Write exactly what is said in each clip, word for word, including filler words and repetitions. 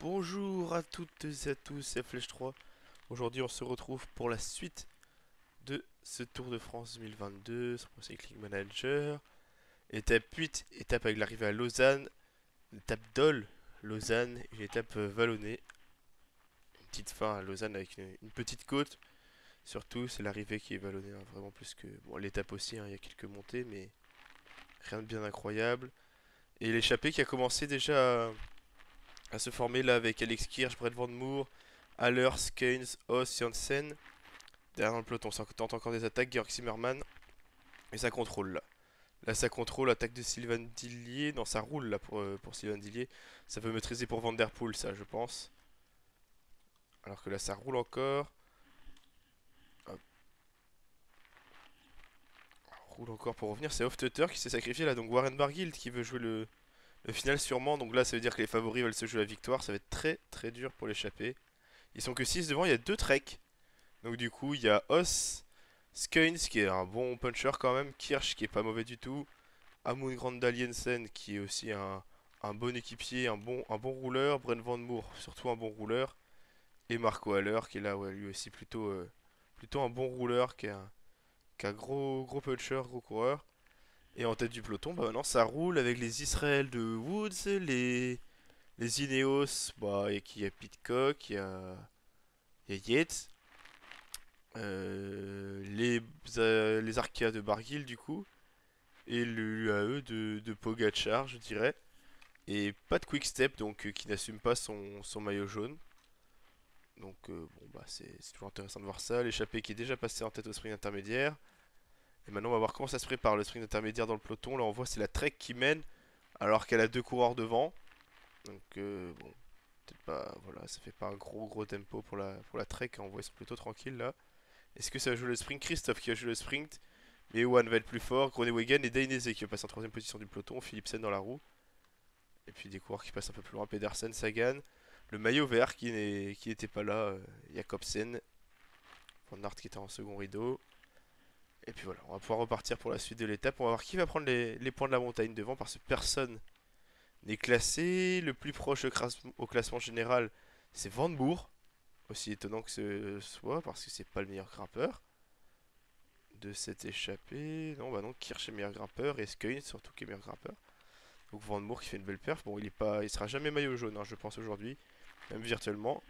Bonjour à toutes et à tous, c'est Flèche trois. Aujourd'hui, on se retrouve pour la suite de ce Tour de France deux mille vingt-deux sur Pro Cycling Manager. Étape huit, étape avec l'arrivée à Lausanne, étape Dole, Lausanne, une étape euh, vallonnée. Une petite fin à Lausanne avec une, une petite côte. Surtout, c'est l'arrivée qui est vallonnée, hein, vraiment plus que. Bon, l'étape aussi, hein, il y a quelques montées, mais rien de bien incroyable. Et l'échappée qui a commencé déjà à, à se former là avec Alex Kirch, Brett Van Moor, Haller, Skeins, Haas, Janssen. Derrière dans le peloton, ça tente encore des attaques, Georg Zimmermann. Et ça contrôle là. Là ça contrôle, attaque de Sylvain Dillier. Non, ça roule là pour, euh, pour Sylvain Dillier. Ça peut maîtriser pour Van Der Poel, ça je pense. Alors que là ça roule encore. Hop. Roule encore pour revenir. C'est Hofstetter qui s'est sacrifié là. Donc Warren Barguil qui veut jouer le, le final sûrement. Donc là ça veut dire que les favoris veulent se jouer la victoire. Ça va être très très dur pour l'échapper. Ils sont que six devant, il y a deux treks. Donc du coup il y a Os, Skeins qui est un bon puncher quand même. Kirsch qui est pas mauvais du tout. Amund Grandal Jensen qui est aussi un, un bon équipier, un bon, un bon rouleur. Brent Van Moor, surtout un bon rouleur. Et Marco Haller qui est là, ouais, lui aussi plutôt, euh, plutôt un bon rouleur, qui est un, qui est un gros, gros puncher, gros coureur. Et en tête du peloton, bah maintenant ça roule avec les Israël de Woods, les, les Ineos, bah, et qui y a Pitcock, il y a, il y a Yates, euh, les, euh, les Arkea de Barguil du coup, et l'U A E de, de Pogacar, je dirais. Et pas de quick step, donc euh, qui n'assume pas son, son maillot jaune. Donc euh, bon bah c'est c'est toujours intéressant de voir ça. L'échappée qui est déjà passé en tête au sprint intermédiaire. Et maintenant on va voir comment ça se prépare le sprint intermédiaire dans le peloton. Là on voit c'est la Trek qui mène alors qu'elle a deux coureurs devant. Donc euh, bon, peut-être pas, voilà, ça fait pas un gros gros tempo pour la, pour la Trek. On voit ils sont plutôt tranquilles là. Est-ce que ça va jouer le sprint? Christophe qui a joué le sprint. Mais Ewan va être plus fort. Groenewegen et Dainese qui va passer en troisième position du peloton. Philipsen dans la roue. Et puis des coureurs qui passent un peu plus loin, Pedersen, Sagan. Le maillot vert qui n'est- qui n'était pas là, euh, Jacobsen. Van Aert qui était en second rideau. Et puis voilà, on va pouvoir repartir pour la suite de l'étape. On va voir qui va prendre les, les points de la montagne devant parce que personne n'est classé. Le plus proche au, cras- au classement général, c'est Van Boer. Aussi étonnant que ce soit parce que c'est pas le meilleur grimpeur de cette échappée. Non, bah non, Kirch est meilleur grimpeur et Skein surtout qui est meilleur grimpeur. Donc Van Moor qui fait une belle perf. Bon, il est pas, il sera jamais maillot jaune, hein, je pense aujourd'hui, même virtuellement.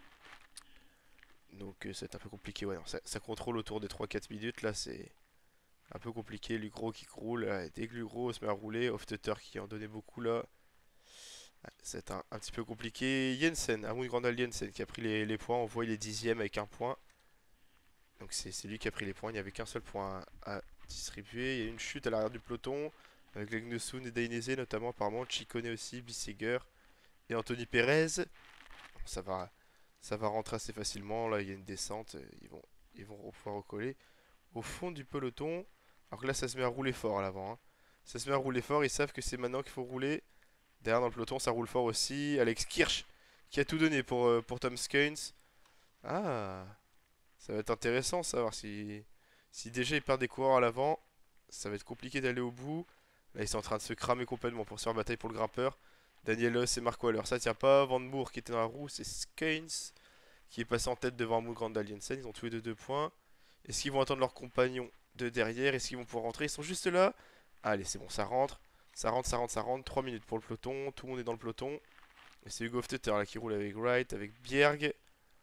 Donc euh, c'est un peu compliqué. Ouais, non, ça, ça contrôle autour des trois quatre minutes. Là, c'est un peu compliqué. Lugro qui roule. Là, dès que Lugro se met à rouler, Hofstetter qui en donnait beaucoup là. Ouais, c'est un, un petit peu compliqué. Jensen, Amund Grandal Jensen qui a pris les, les points. On voit il est dixième avec un point. Donc c'est c'est lui qui a pris les points. Il n'y avait qu'un seul point à, à distribuer. Il y a une chute à l'arrière du peloton. Avec Legnesun et Dainese notamment, apparemment. Chicone aussi, Bisseger et Anthony Perez. Ça va, ça va rentrer assez facilement. Là, il y a une descente. euh, Ils vont, ils vont pouvoir recoller au fond du peloton. Alors que là, ça se met à rouler fort à l'avant, hein. Ça se met à rouler fort. Ils savent que c'est maintenant qu'il faut rouler. Derrière dans le peloton, ça roule fort aussi. Alex Kirch qui a tout donné pour, euh, pour Tom Skeins. Ah, ça va être intéressant, savoir si, si déjà ils perdent des coureurs à l'avant. Ça va être compliqué d'aller au bout. Là, ils sont en train de se cramer complètement pour se faire bataille pour le grimpeur. Daniel Haas et Marco Haller. Ça tient pas. Van Moor qui était dans la roue. C'est Skeins qui est passé en tête devant Amund Grandal Jensen. Ils ont tous les deux deux points. Est-ce qu'ils vont attendre leurs compagnons de derrière? Est-ce qu'ils vont pouvoir rentrer? Ils sont juste là. Allez, c'est bon, ça rentre. Ça rentre, ça rentre, ça rentre. trois minutes pour le peloton. Tout le monde est dans le peloton. Et c'est Hugo Hofstetter là qui roule avec Wright, avec Bjerg,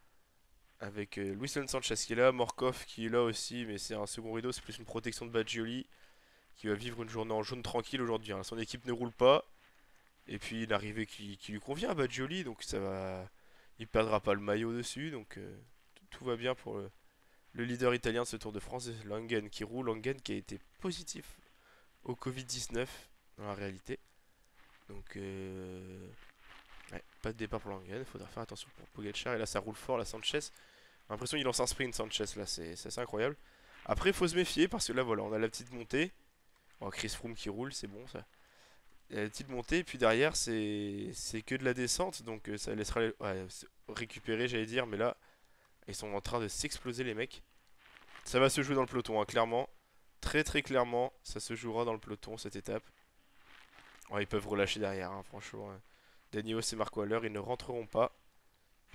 avec euh, Luis Sanchez qui est là. Morkov qui est là aussi, mais c'est un second rideau. C'est plus une protection de Badgioli qui va vivre une journée en jaune tranquille aujourd'hui, hein. Son équipe ne roule pas. Et puis l'arrivée qui, qui lui convient à Badgioli, donc ça va. Il perdra pas le maillot dessus, donc euh, tout va bien pour le, le leader italien de ce Tour de France, Langen qui roule, Langen qui a été positif au Covid dix-neuf dans la réalité. Donc euh, ouais, pas de départ pour Langen, il faudra faire attention pour Pogacar. Et là ça roule fort, la Sanchez. J'ai l'impression qu'il lance un sprint Sanchez là, c'est assez incroyable. Après il faut se méfier parce que là voilà, on a la petite montée. Oh, Chris Froome qui roule, c'est bon ça. Il y a la petite montée, puis derrière c'est c'est que de la descente, donc euh, ça laissera les- ouais, récupérer, j'allais dire, mais là ils sont en train de s'exploser les mecs. Ça va se jouer dans le peloton, hein, clairement. Très très clairement, ça se jouera dans le peloton cette étape. Ouais, ils peuvent relâcher derrière, hein, franchement, hein. Danios et Marco Haller, ils ne rentreront pas.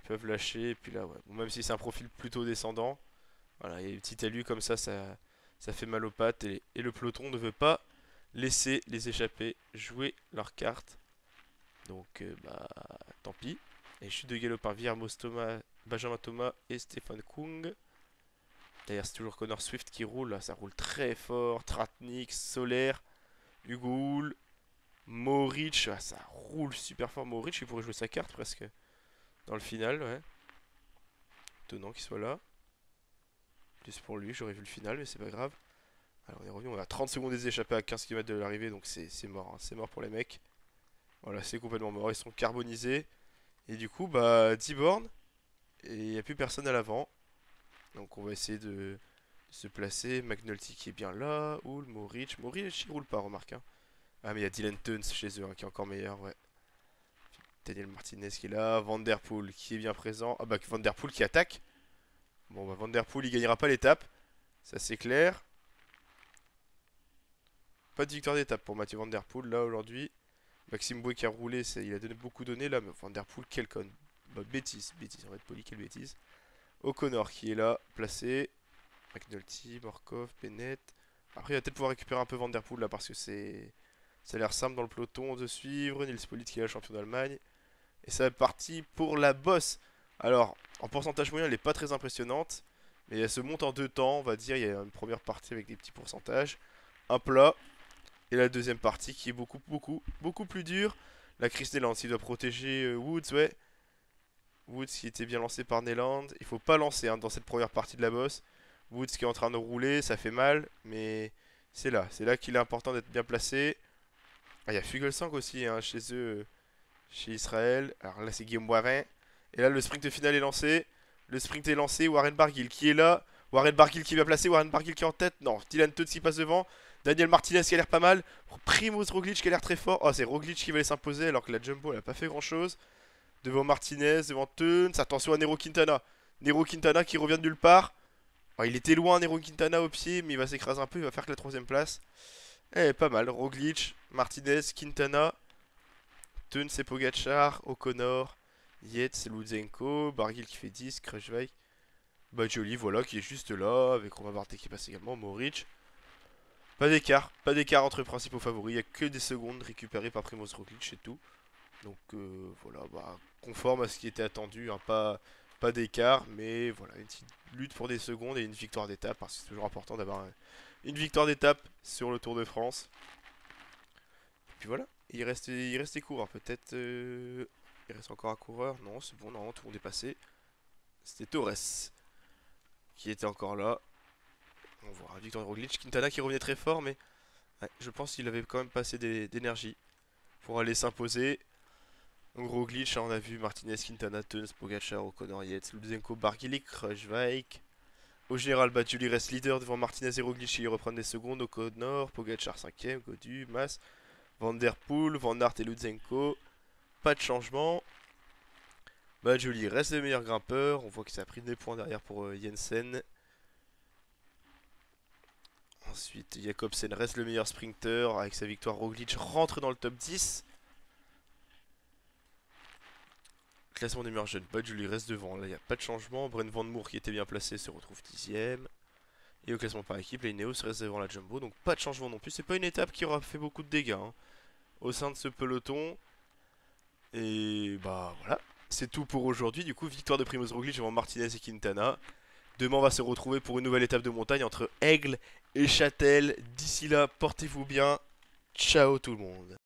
Ils peuvent lâcher, et puis là, ouais. Bon, même si c'est un profil plutôt descendant, voilà, il y a des petits talus comme ça, ça, ça fait mal aux pattes, et, et le peloton ne veut pas laisser les échappés jouer leurs cartes. Donc, euh, bah, tant pis. Et chute de galop par Viermos Thomas, Benjamin Thomas et Stéphane Kung. D'ailleurs, c'est toujours Connor Swift qui roule, là, ça roule très fort. Tratnik, Solaire, Hugoul, Moric, ah, ça roule super fort. Moric, il pourrait jouer sa carte presque dans le final, ouais. Étonnant qu'il soit là. Plus pour lui, j'aurais vu le final, mais c'est pas grave. Alors, on est revenu, on a trente secondes des échappés à quinze kilomètres de l'arrivée, donc c'est mort, hein. C'est mort pour les mecs. Voilà, c'est complètement mort, ils sont carbonisés. Et du coup, bah, dix bornes, et il n'y a plus personne à l'avant. Donc on va essayer de, de se placer. McNulty qui est bien là. Hull, Moric. Moric, il roule pas, remarque. Hein. Ah, mais il y a Dylan Teuns chez eux, hein, qui est encore meilleur, ouais. Daniel Martinez qui est là. Van Der Poel qui est bien présent. Ah bah, Van Der Poel qui attaque. Bon, bah, Van Der Poel, il gagnera pas l'étape. Ça, c'est clair. Pas de victoire d'étape pour Mathieu Van Der Poel, là, aujourd'hui. Maxime Bouet qui a roulé, il a donné, beaucoup donné, là. Mais Van Der Poel, quel con. Bah, bêtise, bêtise, on va être poli, quelle bêtise. O'Connor qui est là, placé. McNulty, Morkov, Bennett. Après, il va peut-être pouvoir récupérer un peu Van Der Poel là parce que c'est. Ça a l'air simple dans le peloton de suivre. Nils Politt qui est là, champion d'Allemagne. Et ça est parti pour la bosse. Alors, en pourcentage moyen, elle n'est pas très impressionnante. Mais elle se monte en deux temps, on va dire. Il y a une première partie avec des petits pourcentages. Un plat. Et la deuxième partie qui est beaucoup, beaucoup, beaucoup plus dure. La Chris Neland, il doit protéger euh, Woods, ouais. Woods qui était bien lancé par Neland. Il faut pas lancer hein, dans cette première partie de la bosse. Woods qui est en train de rouler, ça fait mal, mais c'est là. C'est là qu'il est important d'être bien placé. Ah, il y a Fugelsang aussi hein, chez eux, euh, chez Israël. Alors là, c'est Guillaume Warin. Et là, le sprint final est lancé. Le sprint est lancé. Warren Barguil qui est là. Warren Barguil qui est bien placé. Warren Barguil qui est en tête. Non, Dylan Teuns qui passe devant. Daniel Martinez qui a l'air pas mal. Primoz Roglic qui a l'air très fort. Oh, c'est Roglic qui va aller s'imposer alors que la Jumbo, elle a pas fait grand chose. Devant Martinez, devant Teuns. Attention à Nero Quintana. Nero Quintana qui revient de nulle part. Oh, il était loin, Nero Quintana au pied, mais il va s'écraser un peu. Il va faire que la troisième place. Eh, pas mal. Roglic, Martinez, Quintana, Teuns et Pogacar, O'Connor, Yates, Lutsenko, Barguil qui fait dix, Kruijswijk, Badjoli, voilà, qui est juste là. Avec Romain Bardet qui passe également. Moric. Pas d'écart. Pas d'écart entre les principaux favoris. Il n'y a que des secondes récupérées par Primoz Roglic, c'est tout. Donc euh, voilà, bah, conforme à ce qui était attendu, hein, pas, pas d'écart, mais voilà, une petite lutte pour des secondes et une victoire d'étape, parce que c'est toujours important d'avoir une victoire d'étape sur le Tour de France. Et puis voilà, il reste, il reste des coureurs, peut-être, euh, il reste encore un coureur, non c'est bon, non, tout le monde est passé. C'était Torres qui était encore là. On voit Victor Roglic, Quintana qui revenait très fort, mais ouais, je pense qu'il avait quand même pas assez d'énergie pour aller s'imposer. Donc Roglic, on a vu Martinez, Quintana, Teuns, Pogacar, O'Connor, Yates, Lutsenko, Barguil, Kruijswijk. Au général, Badjoli reste leader devant Martinez et Roglic qui reprennent des secondes. O'Connor, Pogacar cinquième, Godu, Mas, Van Der Poel, Van Aert et Lutsenko. Pas de changement. Badjoli reste le meilleur grimpeur. On voit que ça a pris des points derrière pour euh, Jensen. Ensuite, Jacobsen reste le meilleur sprinter. Avec sa victoire, Roglic rentre dans le top dix. Classement des meilleurs jeunes, Badjoli reste devant, là il n'y a pas de changement. Brent Van Moer qui était bien placé se retrouve dixième. Et au classement par équipe, les Ineos reste devant la Jumbo, donc pas de changement non plus. C'est pas une étape qui aura fait beaucoup de dégâts hein, au sein de ce peloton. Et bah voilà, c'est tout pour aujourd'hui. Du coup, victoire de Primoz Roglic devant Martinez et Quintana. Demain, on va se retrouver pour une nouvelle étape de montagne entre Aigle et Châtel. D'ici là, portez-vous bien. Ciao tout le monde.